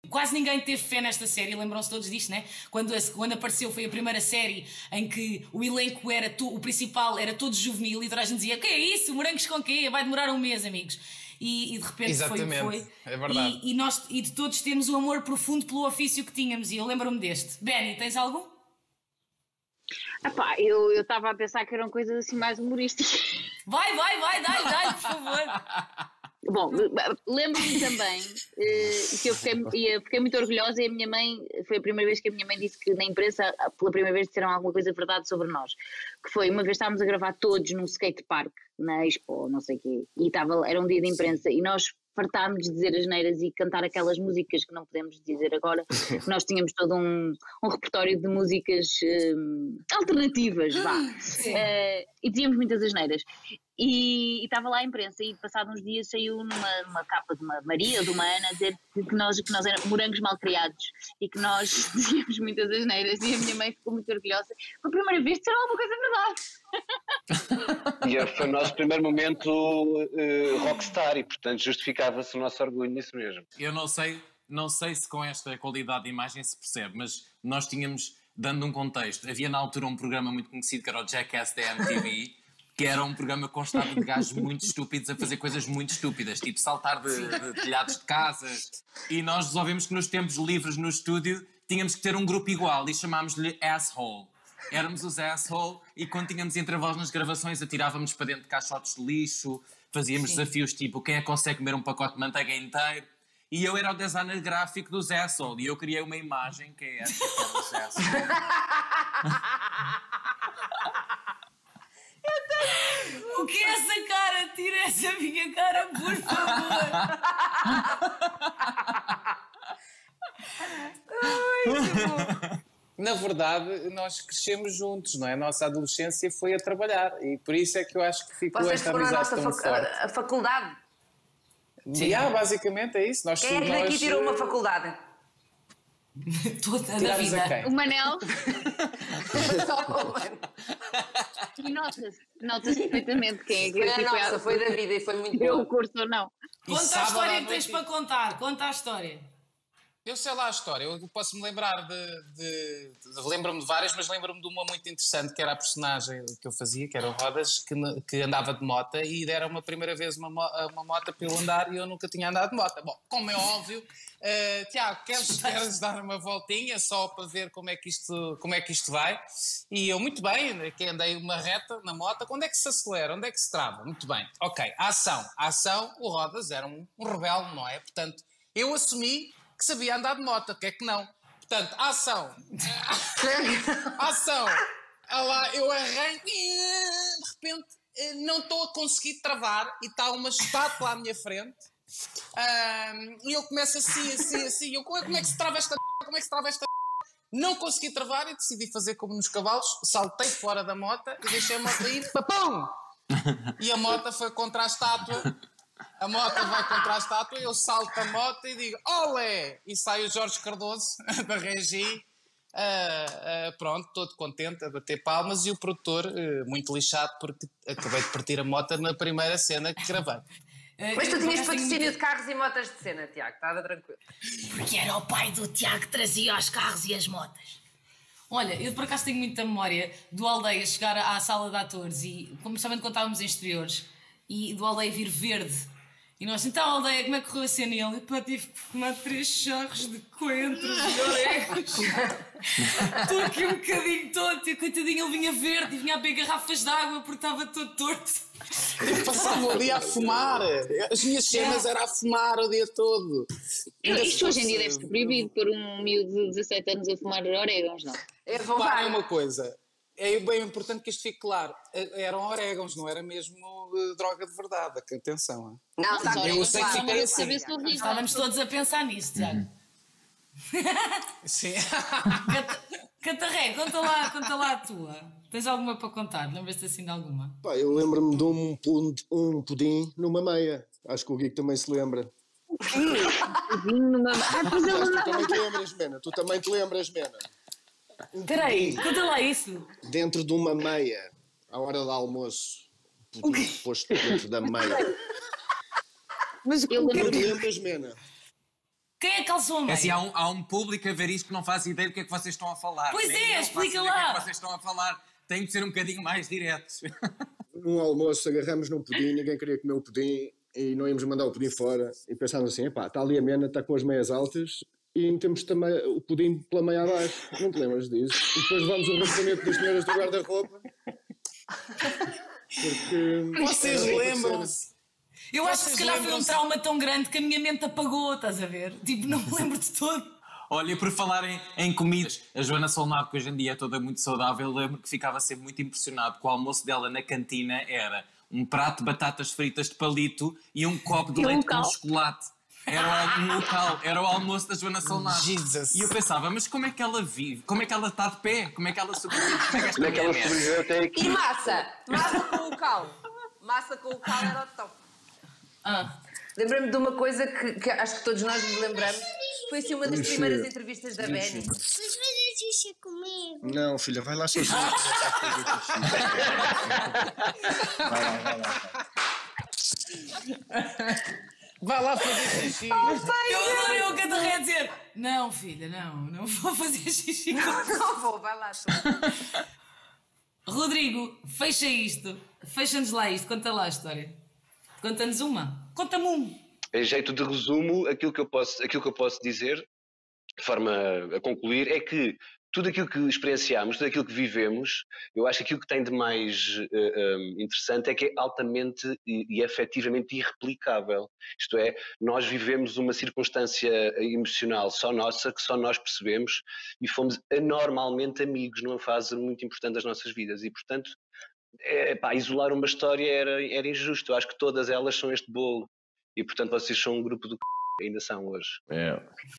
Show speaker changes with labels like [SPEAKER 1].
[SPEAKER 1] quase ninguém teve fé nesta série, lembram-se todos disto, né? Quando apareceu, foi a primeira série em que o elenco era o principal era todo juvenil e toda a gente dizia: o que é isso? Morangos com quê? Vai demorar um mês, amigos. E de repente
[SPEAKER 2] Exatamente,
[SPEAKER 1] foi o que foi.
[SPEAKER 2] É verdade.
[SPEAKER 1] E de todos temos um amor profundo pelo ofício que tínhamos. E eu lembro-me deste. Benny, tens algum?
[SPEAKER 3] Epá, eu estava a pensar que eram coisas assim mais humorísticas.
[SPEAKER 1] Vai, dá-lhe, por favor.
[SPEAKER 3] Bom, lembro-me também que eu fiquei muito orgulhosa, e a minha mãe, foi a primeira vez que a minha mãe disse que na imprensa, pela primeira vez, disseram alguma coisa de verdade sobre nós. Que foi, uma vez estávamos a gravar todos num skatepark, na Expo, não sei o quê, e era um dia de imprensa, e nós fartámos de dizer asneiras e cantar aquelas músicas que não podemos dizer agora. Nós tínhamos todo um repertório de músicas alternativas, vá. E dizíamos muitas asneiras. E estava lá a imprensa, e passados uns dias saiu numa capa de uma Maria ou de uma Ana a dizer que nós éramos morangos mal criados e que nós dizíamos muitas asneiras, e a minha mãe ficou muito orgulhosa. Foi a primeira vez que disseram alguma coisa verdade.
[SPEAKER 4] E foi o nosso primeiro momento rockstar, e portanto justificava-se o nosso orgulho nisso mesmo.
[SPEAKER 5] Eu não sei se com esta qualidade de imagem se percebe, mas nós tínhamos, dando um contexto, havia na altura um programa muito conhecido que era o Jackass da MTV, que era um programa que constava de gajos muito estúpidos a fazer coisas muito estúpidas, tipo saltar de telhados de casas. E nós resolvemos que nos tempos livres no estúdio tínhamos que ter um grupo igual e chamámos-lhe Asshole. Éramos os Asshole, e quando tínhamos intervalos nas gravações atirávamos para dentro de caixotes de lixo, fazíamos desafios tipo quem é que consegue comer um pacote de manteiga inteiro. E eu era o designer gráfico dos Asshole, e eu criei uma imagem que é esta, que é dos Asshole.
[SPEAKER 1] O que é essa cara? Tira essa minha cara, por favor.
[SPEAKER 2] Na verdade, nós crescemos juntos, não é? A nossa adolescência foi a trabalhar, e por isso é que eu acho que ficou
[SPEAKER 6] Vocês
[SPEAKER 2] esta
[SPEAKER 6] foram a
[SPEAKER 2] amizade
[SPEAKER 6] nossa
[SPEAKER 2] tão forte.
[SPEAKER 6] a faculdade.
[SPEAKER 2] Basicamente é isso.
[SPEAKER 6] Quem é que daqui tirou uma faculdade?
[SPEAKER 1] Toda a
[SPEAKER 2] Tiramos
[SPEAKER 1] vida.
[SPEAKER 2] a quem?
[SPEAKER 3] O Manel. E nota-se perfeitamente quem é que
[SPEAKER 6] Foi a nossa, foi da vida, e foi muito
[SPEAKER 3] deu
[SPEAKER 6] bom.
[SPEAKER 3] o curso ou não.
[SPEAKER 1] Conta a história que tens para contar. Conta a história.
[SPEAKER 2] Eu sei lá a história, eu posso-me lembrar lembro-me de várias, mas lembro-me de uma muito interessante, que era a personagem que eu fazia, que era o Rodas, que andava de moto, e deram uma primeira vez uma moto para eu andar, e eu nunca tinha andado de moto. Bom, como é óbvio, Tiago, queres dar uma voltinha só para ver como é que isto vai? E eu, muito bem, que andei uma reta na moto. Quando é que se acelera? Onde é que se trava? Muito bem, ok, a ação, o Rodas era um rebelde, não é? Portanto, eu assumi que sabia andar de moto, que é que não? Portanto, ação, lá, eu arranco e de repente não estou a conseguir travar, e está uma estátua à minha frente, e eu começo assim, eu, como é que se trava esta Não consegui travar e decidi fazer como nos cavalos, saltei fora da moto e deixei a moto ir, papum! E a moto foi contra a estátua. A moto vai contra a estátua, eu salto a moto e digo olé! E sai o Jorge Cardoso da Regi, pronto, todo contente, a bater palmas, e o produtor muito lixado porque acabei de partir a moto na primeira cena que gravei.
[SPEAKER 6] Mas tu tinhas patrocínio de carros e motas de cena, Tiago, estava tranquilo.
[SPEAKER 1] Porque era o pai do Tiago que trazia os carros e as motas. Olha, eu por acaso tenho muita memória do Aldeia chegar à sala de atores, e principalmente quando estávamos em exteriores, e do Aldeia vir verde. E nós, então, Aldeia, como é que correu a cena? E ele, pá, tive que fumar 3 charros de coentros e orégãos. Estou aqui um bocadinho tonto. E coitadinho, ele vinha verde e vinha a beber garrafas de água porque estava todo torto.
[SPEAKER 2] Eu passava o dia a fumar. As minhas cenas era a fumar o dia todo.
[SPEAKER 3] Isto hoje em dia deve ser proibido por um miúdo de 17 anos a fumar orégãos, não?
[SPEAKER 6] É
[SPEAKER 2] Repara uma coisa. É bem importante que isto fique claro. Eram orégãos, não era mesmo droga de verdade. Atenção.
[SPEAKER 6] Não, está
[SPEAKER 2] eu sei que fiquei assim.
[SPEAKER 1] Estávamos todos a pensar nisso, Tiago.
[SPEAKER 2] Sim.
[SPEAKER 1] Catarré, conta lá a tua. Tens alguma para contar? Lembras-te assim de alguma?
[SPEAKER 7] Pá, eu lembro-me de um pudim numa meia. Acho que o Guico também se lembra.
[SPEAKER 3] Pudim numa meia.
[SPEAKER 7] Tu também te lembras, Mena.
[SPEAKER 1] Espera aí, conta lá isso.
[SPEAKER 7] Dentro de uma meia, à hora do almoço, pudim posto dentro da meia.
[SPEAKER 3] Mas eu
[SPEAKER 7] não te lembras, Mena?
[SPEAKER 1] Quem é que calçou a meia?
[SPEAKER 5] É assim, há um público a ver isto que não faz ideia do que é que vocês estão a falar.
[SPEAKER 1] Pois
[SPEAKER 5] Nem
[SPEAKER 1] é,
[SPEAKER 5] eu faço
[SPEAKER 1] explica
[SPEAKER 5] ideia do que é
[SPEAKER 1] lá.
[SPEAKER 5] que vocês estão a falar. Tem de ser um bocadinho mais diretos.
[SPEAKER 7] Num almoço agarramos num pudim, ninguém queria comer o pudim e não íamos mandar o pudim fora. E pensámos assim, epá, está ali a Mena, está com as meias altas e metemos também o pudim pela meia abaixo. Não te lembras disso? E depois levamos o rasgamento das senhoras do guarda-roupa. Porque...
[SPEAKER 2] Vocês lembram-se?
[SPEAKER 1] Eu acho que se calhar foi um
[SPEAKER 2] lembram-se?
[SPEAKER 1] trauma tão grande que a minha mente apagou, estás a ver? Tipo, não me lembro de todo.
[SPEAKER 5] Olha, por falar em comidas, a Joana Solnado, que hoje em dia é toda muito saudável, lembro que ficava sempre muito impressionado que o almoço dela na cantina era um prato de batatas fritas de palito e um copo de
[SPEAKER 3] E um
[SPEAKER 5] leite com
[SPEAKER 3] local.
[SPEAKER 5] chocolate. Era um local, era o almoço da Joana Solnado.
[SPEAKER 2] Jesus.
[SPEAKER 5] E eu pensava, mas como é que ela vive? Como é que ela está de pé? Como é que ela sobrevive? Como é que esta
[SPEAKER 4] Como é que ela
[SPEAKER 5] mulher é?
[SPEAKER 4] sobreviveu até aqui?
[SPEAKER 6] E massa? Massa com o cal. Massa com o cal era o top.
[SPEAKER 1] Ah,
[SPEAKER 6] Lembrei-me de uma coisa que acho que todos nós nos lembramos. Foi assim uma das
[SPEAKER 7] Ixi.
[SPEAKER 6] primeiras entrevistas da Benny.
[SPEAKER 7] Ixi.
[SPEAKER 8] Vais fazer xixi comigo?
[SPEAKER 7] Não, filha, vai lá sozinha.
[SPEAKER 2] Vai lá fazer xixi.
[SPEAKER 1] eu adorei o Catarré a dizer: não, filha, não vou fazer xixi.
[SPEAKER 6] Não vou, vai lá. Tu.
[SPEAKER 1] Rodrigo, fecha isto. Fecha-nos lá isto, conta lá a história. Conta-nos uma. Conta-me um.
[SPEAKER 4] Em jeito de resumo, aquilo que eu posso dizer, de forma a concluir, é que tudo aquilo que experienciamos, tudo aquilo que vivemos, eu acho que aquilo que tem de mais interessante é que é altamente e efetivamente irreplicável. Isto é, nós vivemos uma circunstância emocional só nossa, que só nós percebemos, e fomos anormalmente amigos numa fase muito importante das nossas vidas. E, portanto, isolar uma história era injusto. Eu acho que todas elas são este bolo. E, portanto, vocês são um grupo do c... ainda são hoje.